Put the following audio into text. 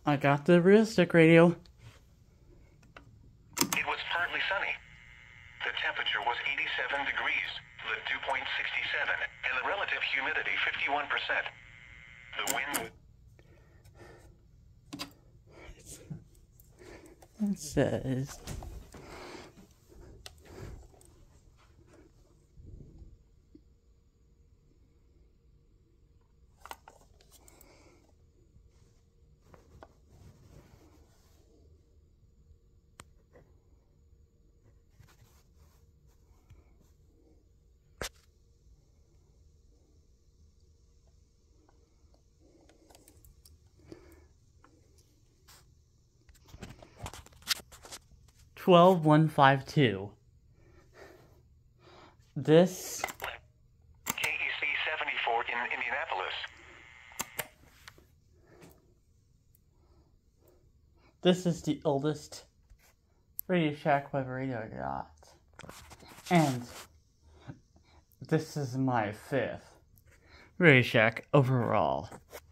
I got the realistic radio. It was partly sunny. The temperature was 87 degrees, the dew point 67, and the relative humidity 51%. The wind... It says... $12,152. This KEC 74 in Indianapolis. This is the oldest Radio Shack Web radio I got. And this is my 5th Radio Shack overall.